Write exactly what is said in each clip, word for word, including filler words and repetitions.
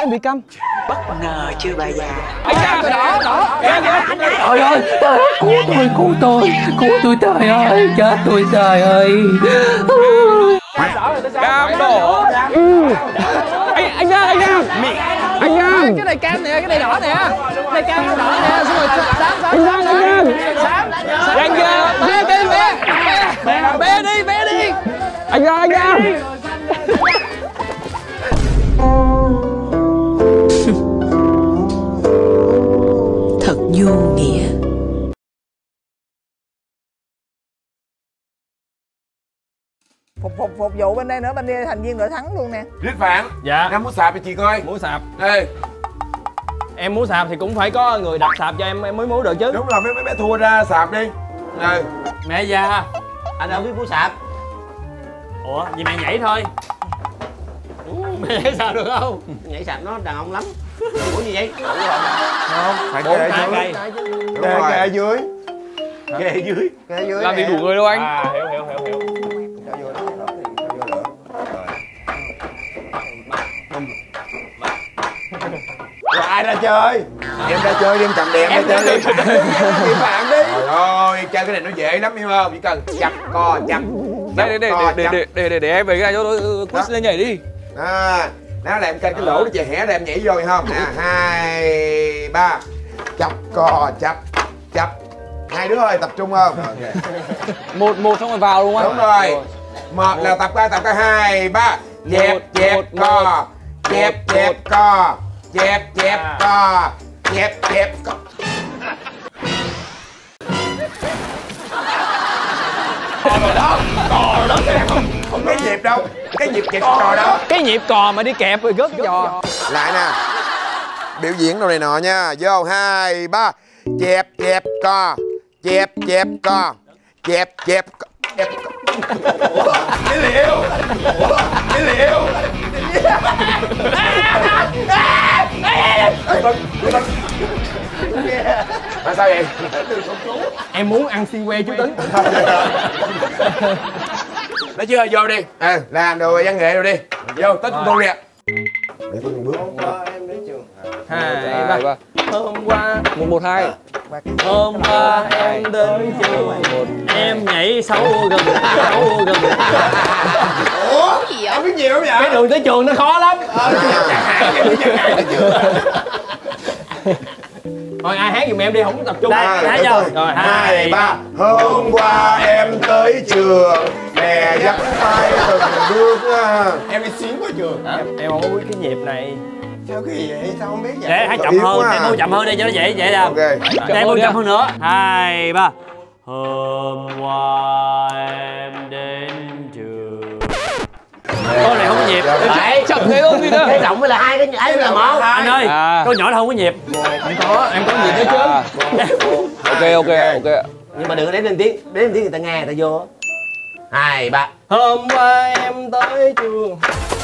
em bị câm. Bất ngờ chưa bà già. Anh Giang tôi đỏ đỏ. Trời ơi, cứu tôi, cứu tôi, cứu tôi, trời ơi, chết tôi, trời ơi. Cam đỏ. Anh anh Giang, anh Giang. Anh Giang. Cái này cam nè, cái này đỏ nè. Cái này cam đỏ nè, xong rồi xám xám. Anh Giang, anh Giang. Xám. Anh Giang, bé bé bé. Bé đi, bé đi. Anh Giang, anh Giang. Thật vô nghĩa. Phục phục phục vụ bên đây nữa, bên đây thành viên đội thắng luôn nè. Rít Phạn. Dạ. Em muốn sạp cho chị coi. Múa sạp. Ê. Em múa sạp thì cũng phải có người đặt sạp cho em em mới múa được chứ. Đúng là mấy mấy bé thua ra sạp đi. Ừ. Mẹ già. Anh đâu biết múa sạp. Ủa, vậy mẹ nhảy thôi. Mẹ nhảy sao được không? Nhảy sạp nó đàn ông lắm. Ủa như vậy? Không, phải Bốn kê hai dưới. cây. Kê kê dưới. Kê dưới. Kê dưới Làm nè. việc đủ người đâu anh. À, hiểu hiểu hiểu hiểu. Cho vô đó, cho vô nữa. Rồi ai ra chơi? Em ra chơi đi, em cầm đèn ra chơi đi. Chị Phạm đi. Trời ơi, chơi cái này nó dễ lắm hiểu không? Chỉ cần chặt co chặt. Đây để để để để để để để em về cái chỗ đó quiz lên nhảy đi. À, đó là em canh cái lỗ để chị hẻ là em nhảy vô hiểu không? Nè, hai ba. Chập co chập chập. Hai đứa ơi tập trung không? Một một xong rồi vào đúng không? Đúng rồi. Một là tập coi tập coi hai ba. Chẹp chẹp co. Chẹp chẹp co. Chẹp chẹp co. Chẹp chẹp co. Cò đó, cò đó không, không cái nhịp đâu, cái nhịp chẹp cò đó. Cái nhịp cò mà đi kẹp rồi gớt giò. Lại nè, biểu diễn đồ này nọ nha, vô hai ba. Chẹp chẹp co. Chẹp chẹp co. Chẹp chẹp co. Chẹp co. Ủa, cái liệu. Ủa, cái liệu. Mà sao vậy? Em muốn ăn xiên que chú Tính. Nói chưa, vô đi. À, làm đồ văn nghệ rồi đi. Vô, tới chúng tôi nè. Để tôi bước. Hai ba. Hôm qua một một hai. Hôm qua em đến trường em nhảy xấu gần xấu gần. Ủa? Gì vậy? Em biết nhiều không vậy? Cái đường tới trường nó khó lắm. Thôi ai hát giùm em đi, không có tập trung. Đây, hát cho. Rồi hai ba. Hôm qua em tới trường mẹ dắt tay từng bước. Em đi xíu qua trường. Em, em không có biết cái nhịp này. Sao kỳ vậy? Sao không biết vậy? Để hát chậm hơn, em muốn chậm hơn đi cho nó dễ dễ ra. Ok. Để em muốn chậm hơn nữa. Hai ba. Hôm qua em đến trường. Câu này không có nhịp. Đấy, chậm thế không gì đâu. Cái rộng với là hai cái ấy là một. Anh ơi, À. câu nhỏ là không có nhịp. Em có, em có nhịp đấy chứ. Ok ok ok. Nhưng mà đừng có đếm lên tiếng, đếm lên tiếng người ta nghe người ta vô. Hai ba. Hôm qua em tới trường.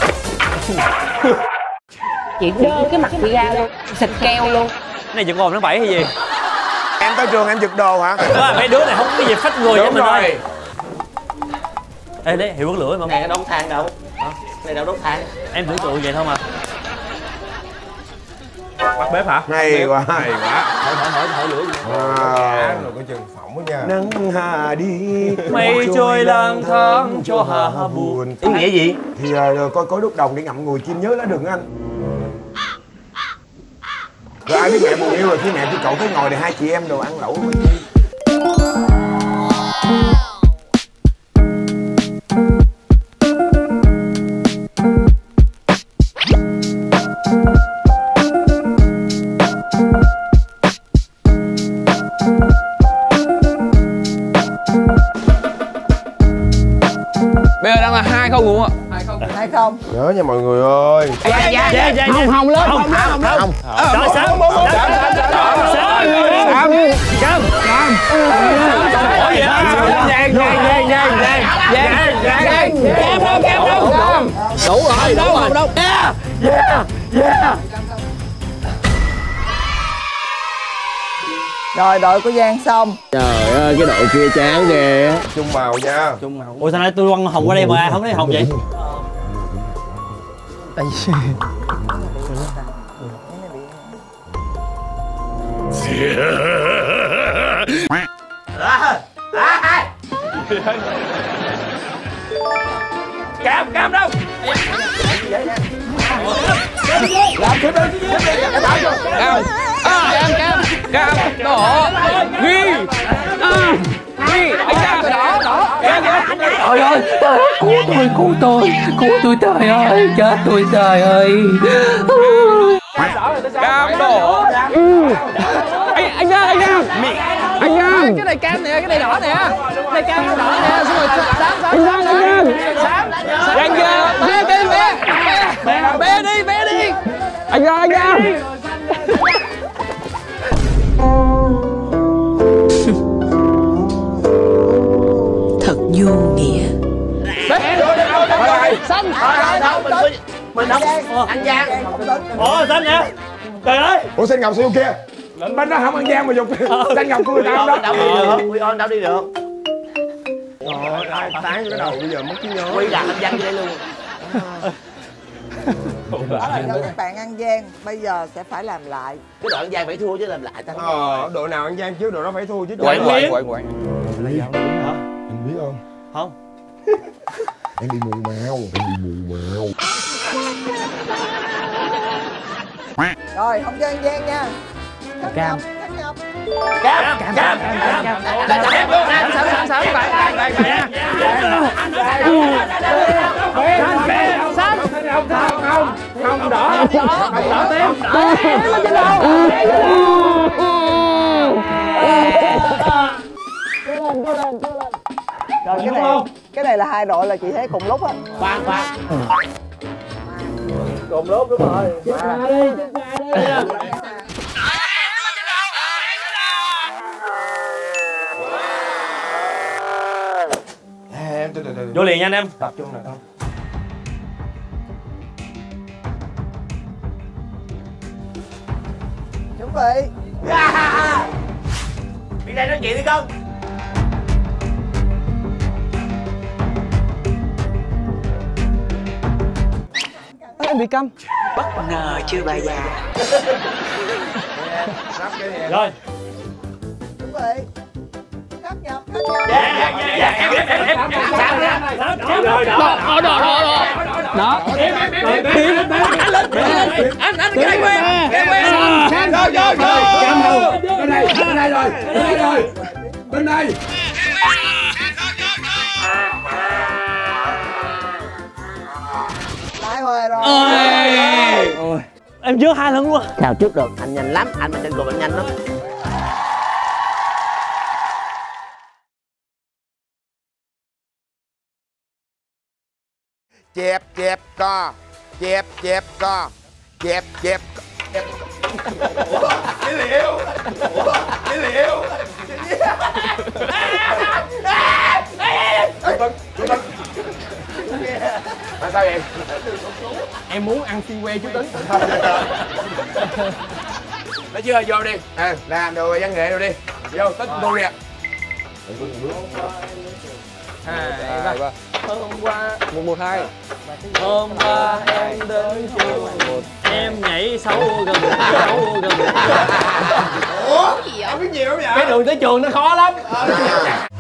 Chị đơ cái mặt chị ra luôn, xịt keo luôn. Cái này giật gồm nó bảy hay gì? Em tới trường em giật đồ hả? Đó, mấy đứa này không có cái gì phách người với Đúng mình rồi. ơi. Ê đấy, hiệu bật lửa mà. Này nó đốt than đâu? Hả? Này đâu đốt than. Em tưởng tượng vậy thôi mà. Bắt bếp hả? Hay quá, hay quá. Hỏi hỏi hỏi hỏi lửa gì? À, rồi có chừng phỏng đó nha. Nắng hà đi. Mây trôi lang thang cho hà buồn. Ý nghĩa gì? Thì uh, coi cối đúc đồng để ngậm ngùi chim nhớ lá đường anh. Rồi ai biết mẹ buồn yêu rồi khi mẹ với cậu tới ngồi thì hai chị em đồ ăn lẩu với chi. Bây giờ đang là hai không đúng không ạ? Hay không? Nhớ nha mọi người ơi. Dạ dạ dạ dạ. Hồng hồng lên, hồng lên, hồng lên. Rồi sớm. Sớm. Sớm. Vàng vàng vàng vàng vàng vàng vàng vàng. Kem đâu kem đâu. Đủ rồi, đủ rồi. Đâu. Yeah. Yeah. Yeah. Rồi đội của Giang xong. Trời ơi cái đội kia chán ghê á. Chung màu nha. Chung màu. Ủa sao nãy tôi quăng hồng qua đây mà không thấy hồng vậy? Tại vì Cam, cam đâu? Làm tiếp đi, tiếp đi, em bảo vô. Cam, à, cam, cam, cam, đỏ, ghi, à, ghi, anh cam, đỏ, đỏ, cam, cam. Trời ơi, trời ơi, cứu tôi, cứu tôi, cứu tôi trời ơi, chết tôi trời ơi. Cam đỏ. Anh, anh Giang, anh Giang. Anh Giang. Cái này cam nè, cái này đỏ nè. Này cam nó đỏ nè, xong rồi xám, xám. Anh Giang, anh Giang. Xám. Giang giờ, bé, bé, bé. Bé đi, bé đi. Anh Giang, anh Giang. Thật vô nghĩa. Xanh. Mình không anh Giang. Ủa xanh nha. Trời ơi. Ủa Xanh Ngọc sao kia? Bên đó không ăn Giang mà dục Xanh Ngọc của người ta không đó. Đâu đi được, Quy On đâu đi được. Trời ơi, tán cái đầu bây giờ mất trí nhớ. Quy là anh Giang vô đây luôn. Các bạn ăn gian, bây giờ sẽ phải làm lại. Cái đội anh Giang phải thua chứ làm lại ta. Ờ, đội nào ăn Giang trước đội đó phải thua chứ. Quậy quậy quậy quậy. Lấy dao hả? Anh biết không? Không. Em bị mù mèo, em bị mù mèo. Rồi, không cho ăn gian nha. Cam. Cam. Cam, cam, cam, cam. Sẵn, sẵn, sẵn, sẵn, vậy, vậy, vậy, vậy nha. Xanh. Không, không, không, không đỏ, đỏ tím. Lên trên đầu. Rồi cái này, cái này là hai đội là chị thấy cùng lúc á. Khoan, khoan. Cùng lúc đúng rồi. Chết ra đi, chết ra đi. Em từ từ từ. Vô liền nha anh em. Tập trung nào không? Chuẩn bị. Đi đây nói chuyện đi con. Em bị câm. Bất ngờ chưa bà già. Rồi. Chuẩn bị. Cắt nhập, cắt nhập. Dạ, dạ, dạ, dạ, em, em, em, em, em, sao ra? Rồi, đó, Đỏ, đỏ, đỏ, đỏ. Đó. Em, em, em, em. Anh, anh, cái này quen. Cái quen. Rồi, rồi, rồi. Cam đầu. Bên đây, bên đây rồi. Bên đây rồi. Bên đây. Lại hồi rồi. Ôi. Em trước hai lần luôn. Chào trước được, anh nhanh lắm, anh mà trên cùng anh nhanh lắm. Chẹp, chẹp, co. Chẹp, chẹp, co. Chẹp, chẹp, chẹp. Ủa, cái liệu. Ủa, cái liệu. Chú Tấn, chú Tấn. Mà sao vậy? Em muốn ăn xiên que chú Tấn. Nói chưa, vô đi. À, làm đồ văn nghệ rồi đi. Vô, Tấn tôi nè. Hai, ba. Hôm qua một một hai. Hôm qua em đến trường em nhảy xấu gần xấu gần. Ủa? Em biết nhiều không vậy? Cái đường tới trường nó khó lắm.